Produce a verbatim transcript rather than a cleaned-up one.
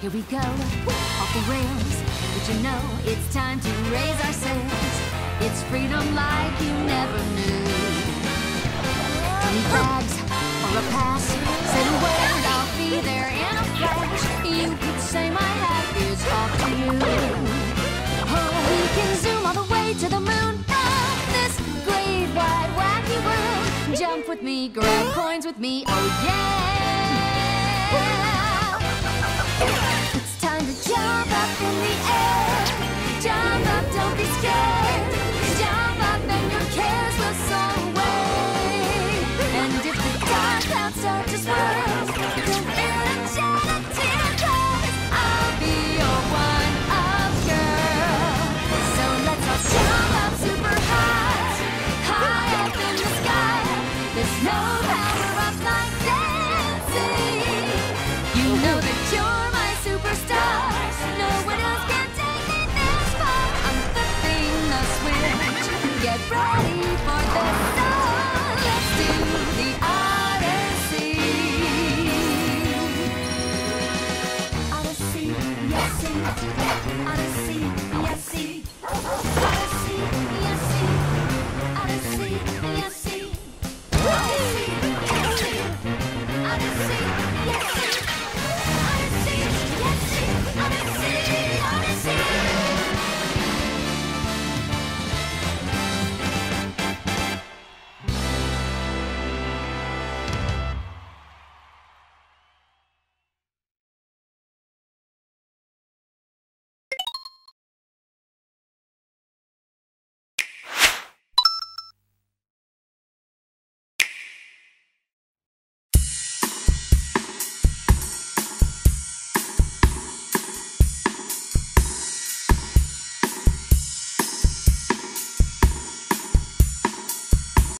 Here we go, off the rails. But you know it's time to raise our sails. It's freedom like you never knew. Twenty bags or a pass, say the word, I'll be there in a flash. You could say my hat is off to you. Oh, we can zoom all the way to the moon. Oh, this great wide wacky world. Jump with me, grab coins with me, oh yeah.